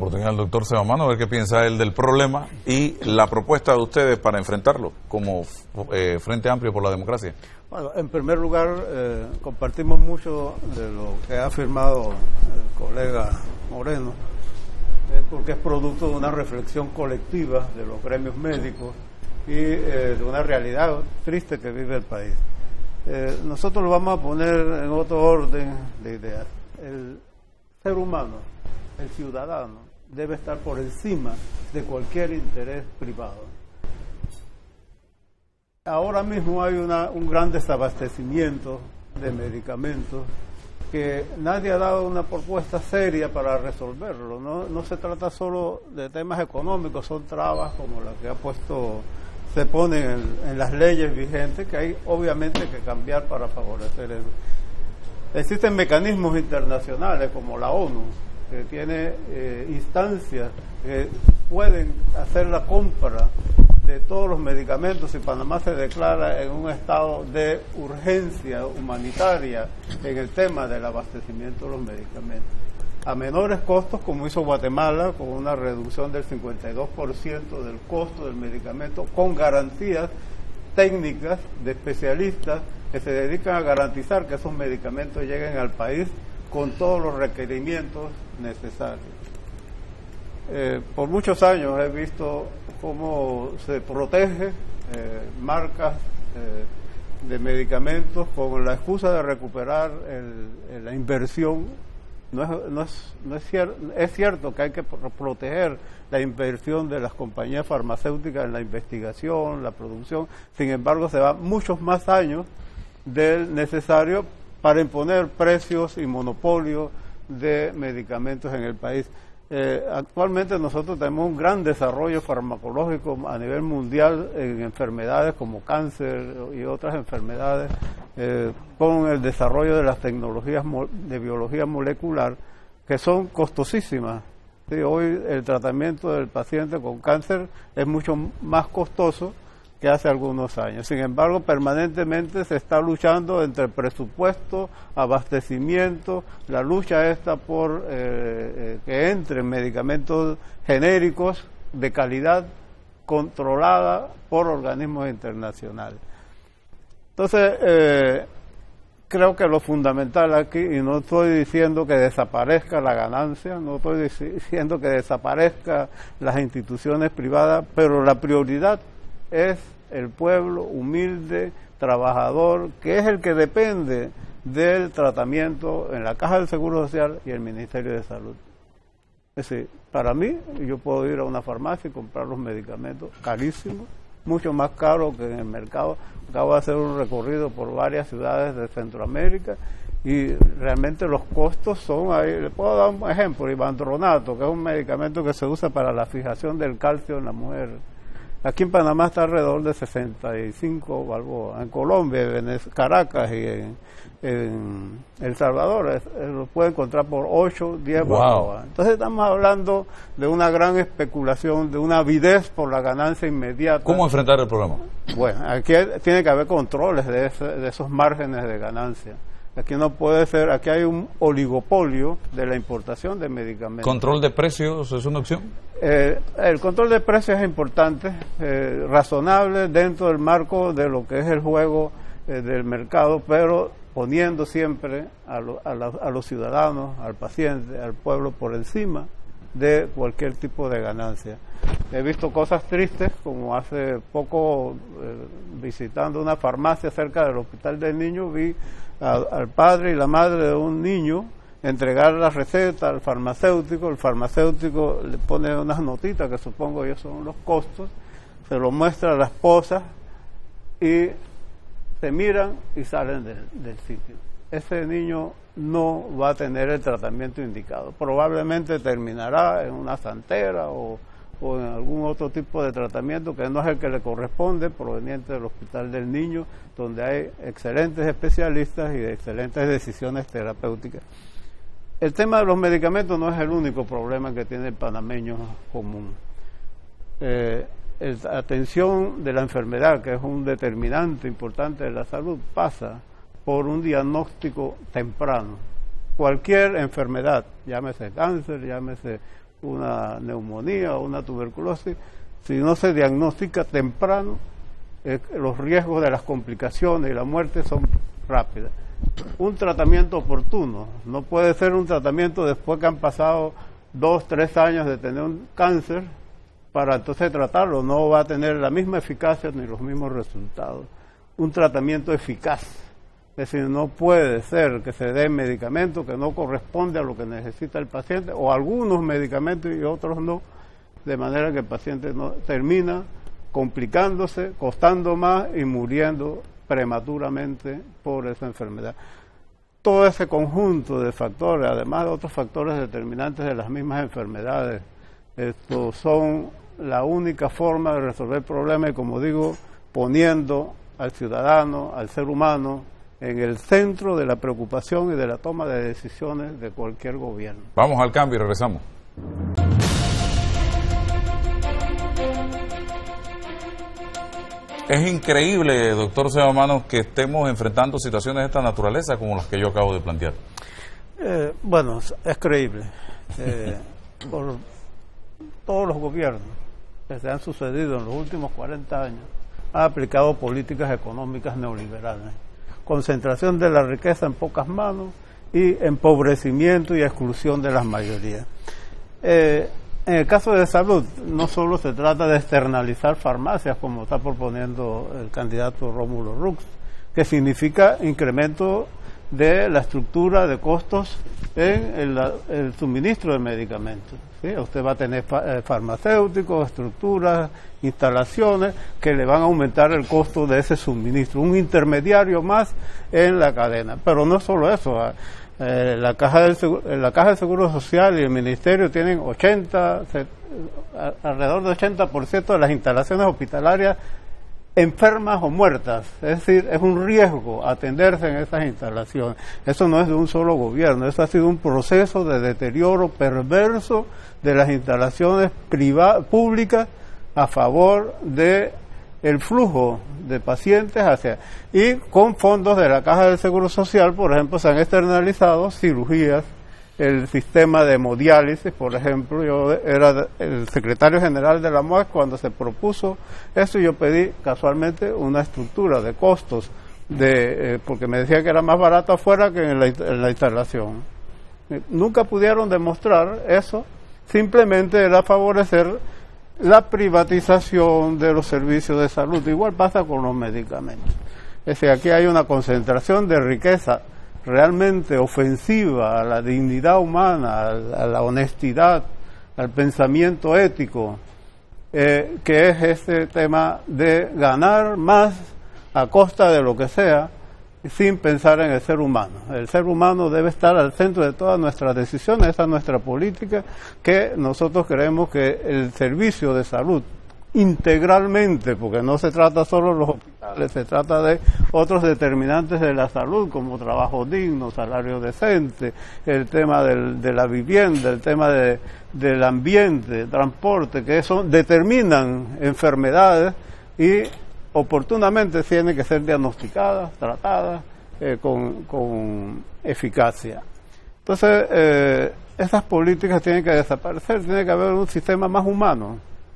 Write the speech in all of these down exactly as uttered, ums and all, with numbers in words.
Oportunidad al doctor Sebamano, a ver qué piensa él del problema y la propuesta de ustedes para enfrentarlo como eh, Frente Amplio por la Democracia. Bueno, en primer lugar, eh, compartimos mucho de lo que ha afirmado el colega Moreno, eh, porque es producto de una reflexión colectiva de los gremios médicos y eh, de una realidad triste que vive el país. Eh, nosotros lo vamos a poner en otro orden de ideas. El ser humano, el ciudadano, debe estar por encima de cualquier interés privado. Ahora mismo hay una, un gran desabastecimiento de medicamentos que nadie ha dado una propuesta seria para resolverlo. No, no se trata solo de temas económicos, son trabas como las que ha puesto, se ponen en, en las leyes vigentes, que hay obviamente que cambiar para favorecer eso. Existen mecanismos internacionales como la ONU, que tiene eh, instancias que pueden hacer la compra de todos los medicamentos si Panamá se declara en un estado de urgencia humanitaria en el tema del abastecimiento de los medicamentos. A menores costos, como hizo Guatemala, con una reducción del cincuenta y dos por ciento del costo del medicamento, con garantías técnicas de especialistas que se dedican a garantizar que esos medicamentos lleguen al país con todos los requerimientos necesarios. Eh, por muchos años he visto cómo se protege eh, marcas eh, de medicamentos con la excusa de recuperar el, el, la inversión. No es, no es, no es, cier es cierto que hay que proteger la inversión de las compañías farmacéuticas en la investigación, la producción, sin embargo se van muchos más años del necesario para imponer precios y monopolios de medicamentos en el país. Eh, actualmente nosotros tenemos un gran desarrollo farmacológico a nivel mundial en enfermedades como cáncer y otras enfermedades, eh, con el desarrollo de las tecnologías de biología molecular, que son costosísimas. Sí, hoy el tratamiento del paciente con cáncer es mucho más costoso que hace algunos años. Sin embargo, permanentemente se está luchando entre presupuesto, abastecimiento, la lucha esta por eh, eh, que entren medicamentos genéricos de calidad controlada por organismos internacionales. Entonces, eh, creo que lo fundamental aquí, y no estoy diciendo que desaparezca la ganancia, no estoy diciendo que desaparezcan las instituciones privadas, pero la prioridad es el pueblo humilde, trabajador, que es el que depende del tratamiento en la Caja del Seguro Social y el Ministerio de Salud. Es decir, para mí, yo puedo ir a una farmacia y comprar los medicamentos carísimos, mucho más caros que en el mercado. Acabo de hacer un recorrido por varias ciudades de Centroamérica y realmente los costos son, ahí, le puedo dar un ejemplo, Ivandronato, que es un medicamento que se usa para la fijación del calcio en la mujer. Aquí en Panamá está alrededor de sesenta y cinco balboas. En Colombia, en Caracas y en, en El Salvador es, es, lo puede encontrar por ocho, diez wow. balboas. Entonces estamos hablando de una gran especulación, de una avidez por la ganancia inmediata. ¿Cómo enfrentar el problema? Bueno, aquí tiene que haber controles de, ese, de esos márgenes de ganancia. Aquí no puede ser, aquí hay un oligopolio de la importación de medicamentos. ¿Control de precios es una opción? Eh, el control de precios es importante, eh, razonable dentro del marco de lo que es el juego eh, del mercado, pero poniendo siempre a, lo, a, la, a los ciudadanos, al paciente, al pueblo por encima de cualquier tipo de ganancia. He visto cosas tristes, como hace poco eh, visitando una farmacia cerca del Hospital del Niño, vi a, al padre y la madre de un niño entregar la receta al farmacéutico, el farmacéutico le pone unas notitas que supongo yo son los costos, se lo muestra a la esposa y se miran y salen del, del sitio. Ese niño no va a tener el tratamiento indicado, probablemente terminará en una santera o, o en algún otro tipo de tratamiento que no es el que le corresponde, proveniente del Hospital del Niño, donde hay excelentes especialistas y excelentes decisiones terapéuticas. El tema de los medicamentos no es el único problema que tiene el panameño común. Eh, la atención de la enfermedad, que es un determinante importante de la salud, pasa por un diagnóstico temprano. Cualquier enfermedad, llámese cáncer, llámese una neumonía o una tuberculosis, si no se diagnostica temprano, eh, los riesgos de las complicaciones y la muerte son rápidas. Un tratamiento oportuno, no puede ser un tratamiento después que han pasado dos, tres años de tener un cáncer, para entonces tratarlo, no va a tener la misma eficacia ni los mismos resultados. Un tratamiento eficaz, es decir, no puede ser que se dé medicamento que no corresponde a lo que necesita el paciente, o algunos medicamentos y otros no, de manera que el paciente no termina complicándose, costando más y muriendo prematuramente por esa enfermedad. Todo ese conjunto de factores, además de otros factores determinantes de las mismas enfermedades, estos son la única forma de resolver el problema y, como digo, poniendo al ciudadano, al ser humano, en el centro de la preocupación y de la toma de decisiones de cualquier gobierno. Vamos al cambio y regresamos. Es increíble, doctor Seba Manos, que estemos enfrentando situaciones de esta naturaleza como las que yo acabo de plantear. Eh, bueno, es creíble. Eh, por todos los gobiernos que se han sucedido en los últimos cuarenta años han aplicado políticas económicas neoliberales. Concentración de la riqueza en pocas manos y empobrecimiento y exclusión de las mayorías. Eh, en el caso de salud, no solo se trata de externalizar farmacias, como está proponiendo el candidato Rómulo Rux, que significa incremento de la estructura de costos en el, el suministro de medicamentos. ¿Sí? Usted va a tener fa farmacéuticos, estructuras, instalaciones que le van a aumentar el costo de ese suministro, un intermediario más en la cadena. Pero no solo eso, eh, la, caja del seguro, la Caja del Seguro Social y el Ministerio tienen ochenta, se, alrededor del ochenta por ciento de las instalaciones hospitalarias enfermas o muertas, es decir, es un riesgo atenderse en esas instalaciones. Eso no es de un solo gobierno, eso ha sido un proceso de deterioro perverso de las instalaciones públicas a favor de el flujo de pacientes hacia, y con fondos de la Caja del Seguro Social, por ejemplo, se han externalizado cirugías, el sistema de hemodiálisis, por ejemplo. Yo era el secretario general de la M O A C cuando se propuso eso, y yo pedí casualmente una estructura de costos, de, eh, porque me decía que era más barato afuera que en la, en la instalación. Eh, nunca pudieron demostrar eso, simplemente era favorecer la privatización de los servicios de salud. Igual pasa con los medicamentos. Es decir, aquí hay una concentración de riqueza realmente ofensiva a la dignidad humana, a la honestidad, al pensamiento ético, eh, que es este tema de ganar más a costa de lo que sea, sin pensar en el ser humano. El ser humano debe estar al centro de todas nuestras decisiones. Esa es nuestra política, que nosotros creemos que el servicio de salud integralmente, porque no se trata solo de los hospitales, se trata de otros determinantes de la salud, como trabajo digno, salario decente, el tema del, de la vivienda, el tema de, del ambiente, transporte, que eso determinan enfermedades y oportunamente tienen que ser diagnosticadas, tratadas eh, con, con eficacia. Entonces, eh, esas políticas tienen que desaparecer, tiene que haber un sistema más humano,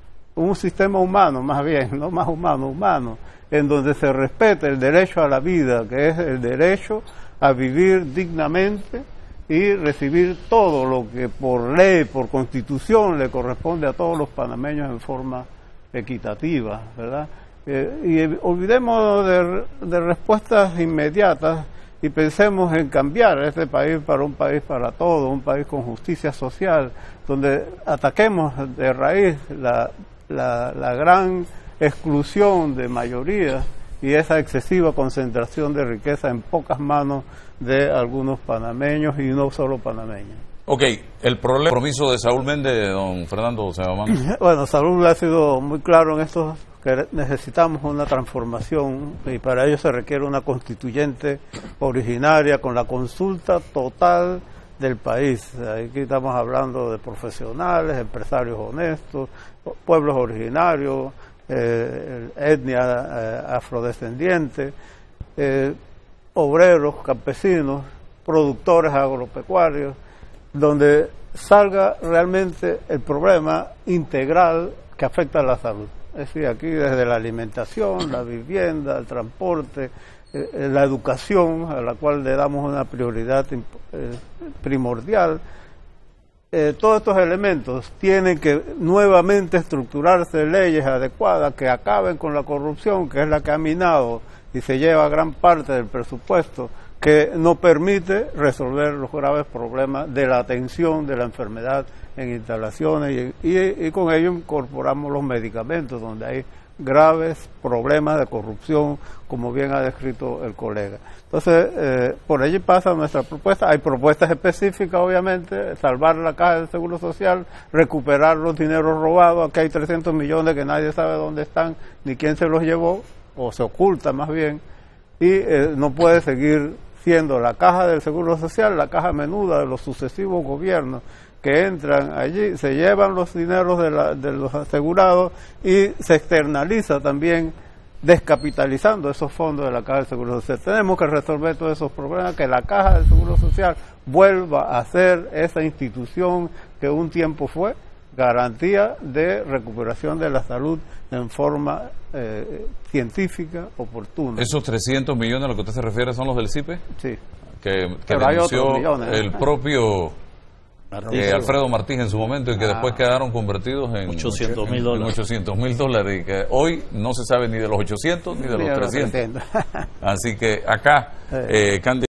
un sistema humano más bien, no más humano, humano, en donde se respete el derecho a la vida, que es el derecho a vivir dignamente y recibir todo lo que por ley, por constitución, le corresponde a todos los panameños en forma equitativa, ¿verdad? Eh, y olvidemos de, de respuestas inmediatas y pensemos en cambiar este país para un país para todos, un país con justicia social, donde ataquemos de raíz la, la, la gran exclusión de mayorías y esa excesiva concentración de riqueza en pocas manos de algunos panameños y no solo panameños. Ok, el problema, el compromiso de Saúl Méndez, don Fernando Seba Manos. Bueno, Saúl ha sido muy claro en esto, que necesitamos una transformación y para ello se requiere una constituyente originaria con la consulta total del país. Aquí estamos hablando de profesionales, empresarios honestos, pueblos originarios, eh, etnia eh, afrodescendiente, eh, obreros, campesinos, productores agropecuarios, donde salga realmente el problema integral que afecta a la salud. Es decir, aquí desde la alimentación, la vivienda, el transporte, eh, la educación, a la cual le damos una prioridad eh, primordial. Eh, todos estos elementos tienen que nuevamente estructurarse leyes adecuadas que acaben con la corrupción, que es la que ha minado y se lleva gran parte del presupuesto, que no permite resolver los graves problemas de la atención de la enfermedad en instalaciones y, y, y con ello incorporamos los medicamentos, donde hay graves problemas de corrupción, como bien ha descrito el colega. Entonces, eh, por allí pasa nuestra propuesta. Hay propuestas específicas, obviamente, salvar la caja del Seguro Social, recuperar los dineros robados. Aquí hay trescientos millones que nadie sabe dónde están, ni quién se los llevó, o se oculta más bien, y eh, no puede seguir siendo la caja del Seguro Social la caja menuda de los sucesivos gobiernos que entran allí, se llevan los dineros de, la, de los asegurados y se externaliza también descapitalizando esos fondos de la Caja del Seguro Social. Tenemos que resolver todos esos problemas, que la Caja del Seguro Social vuelva a ser esa institución que un tiempo fue garantía de recuperación de la salud en forma eh, científica, oportuna. ¿Esos trescientos millones a lo que usted se refiere son los del C I P E? Sí. Que, que denunció millones, ¿eh? el propio eh, Alfredo Martí en su momento y que ah. después quedaron convertidos en ochocientos mil dólares. ochocientos mil dólares y que hoy no se sabe ni de los ochocientos ni de los trescientos. Así que acá, eh, Candy